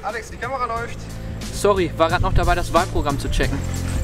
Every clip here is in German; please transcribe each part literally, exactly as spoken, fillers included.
Alex, die Kamera läuft. Sorry, war gerade noch dabei, das Wahlprogramm zu checken.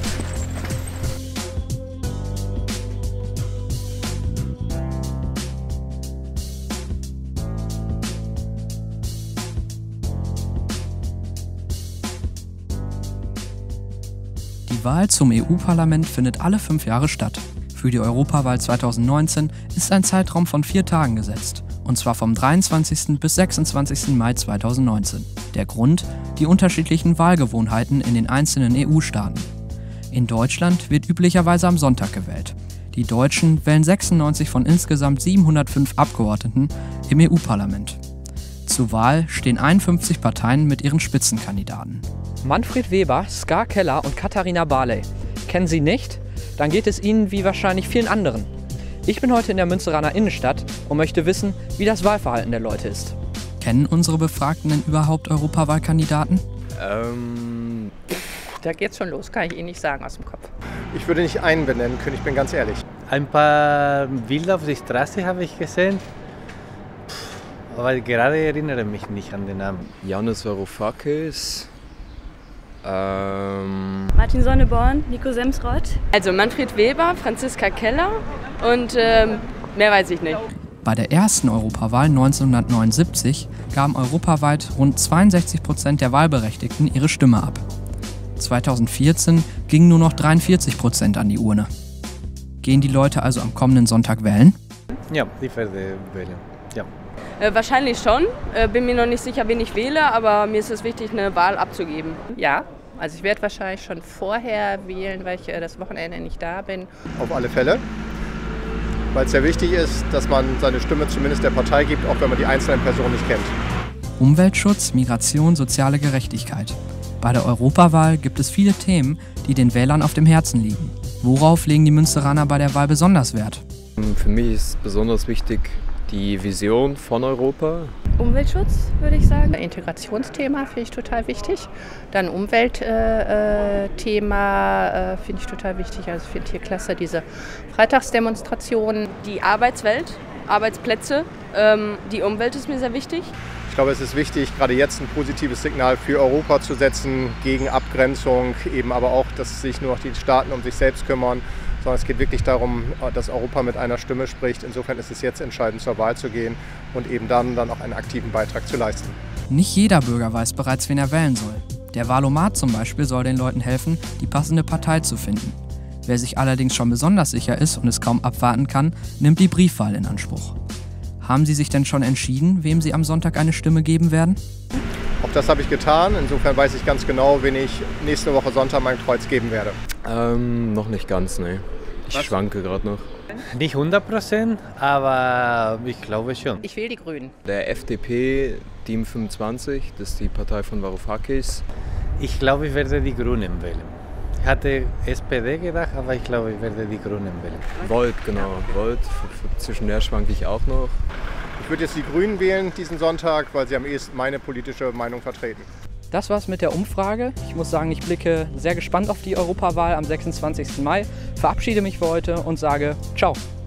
Die Wahl zum E U-Parlament findet alle fünf Jahre statt. Für die Europawahl zweitausendneunzehn ist ein Zeitraum von vier Tagen gesetzt, und zwar vom dreiundzwanzigsten bis sechsundzwanzigsten Mai zweitausendneunzehn. Der Grund? Die unterschiedlichen Wahlgewohnheiten in den einzelnen E U-Staaten. In Deutschland wird üblicherweise am Sonntag gewählt. Die Deutschen wählen sechsundneunzig von insgesamt siebenhundertfünf Abgeordneten im E U-Parlament. Zur Wahl stehen einundfünfzig Parteien mit ihren Spitzenkandidaten. Manfred Weber, Ska Keller und Katharina Barley. Kennen Sie nicht? Dann geht es Ihnen wie wahrscheinlich vielen anderen. Ich bin heute in der Münsteraner Innenstadt und möchte wissen, wie das Wahlverhalten der Leute ist. Kennen unsere Befragten denn überhaupt Europawahlkandidaten? Ähm, Da geht's schon los, kann ich Ihnen nicht sagen aus dem Kopf. Ich würde nicht einen benennen können, ich bin ganz ehrlich. Ein paar Bilder auf der Straße habe ich gesehen, aber gerade erinnere ich mich nicht an den Namen. Yanis Varoufakis. Ähm, Martin Sonneborn, Nico Semsrott. Also Manfred Weber, Franziska Keller und ähm, mehr weiß ich nicht. Bei der ersten Europawahl neunzehnhundertneunundsiebzig gaben europaweit rund zweiundsechzig Prozent der Wahlberechtigten ihre Stimme ab. zweitausendvierzehn gingen nur noch dreiundvierzig Prozent an die Urne. Gehen die Leute also am kommenden Sonntag wählen? Ja, ich werde wählen. Ja. Äh, wahrscheinlich schon. Äh, bin mir noch nicht sicher, wen ich wähle, aber mir ist es wichtig, eine Wahl abzugeben. Ja, also ich werde wahrscheinlich schon vorher wählen, weil ich äh, das Wochenende nicht da bin. Auf alle Fälle. Weil es sehr wichtig ist, dass man seine Stimme zumindest der Partei gibt, auch wenn man die einzelnen Personen nicht kennt. Umweltschutz, Migration, soziale Gerechtigkeit. Bei der Europawahl gibt es viele Themen, die den Wählern auf dem Herzen liegen. Worauf legen die Münsteraner bei der Wahl besonders Wert? für mich ist besonders wichtig die Vision von Europa. Umweltschutz, würde ich sagen. Integrationsthema finde ich total wichtig. Dann Umweltthema äh, äh, finde ich total wichtig. Also ich finde hier klasse diese Freitagsdemonstrationen. Die Arbeitswelt, Arbeitsplätze, ähm, die Umwelt ist mir sehr wichtig. Ich glaube, es ist wichtig, gerade jetzt ein positives Signal für Europa zu setzen, gegen Abgrenzung, eben aber auch, dass sich nur noch die Staaten um sich selbst kümmern, sondern es geht wirklich darum, dass Europa mit einer Stimme spricht. Insofern ist es jetzt entscheidend, zur Wahl zu gehen und eben dann, dann auch einen aktiven Beitrag zu leisten. Nicht jeder Bürger weiß bereits, wen er wählen soll. Der Wahlomat zum Beispiel soll den Leuten helfen, die passende Partei zu finden. Wer sich allerdings schon besonders sicher ist und es kaum abwarten kann, nimmt die Briefwahl in Anspruch. Haben Sie sich denn schon entschieden, wem Sie am Sonntag eine Stimme geben werden? Auch das habe ich getan. Insofern weiß ich ganz genau, wen ich nächste Woche Sonntag mein Kreuz geben werde. Ähm, noch nicht ganz, ne. Ich Was? schwanke gerade noch. Nicht hundert Prozent, aber ich glaube schon. Ich will die Grünen. Der F D P, Team fünfundzwanzig, das ist die Partei von Varoufakis. Ich glaube, ich werde die Grünen wählen. Ich hatte S P D gedacht, aber ich glaube, ich werde die Grünen wählen. Volt, genau, Volt. Zwischen der schwanke ich auch noch. Ich würde jetzt die Grünen wählen diesen Sonntag, weil sie am ehesten meine politische Meinung vertreten. Das war's mit der Umfrage. Ich muss sagen, ich blicke sehr gespannt auf die Europawahl am sechsundzwanzigsten Mai, verabschiede mich für heute und sage ciao.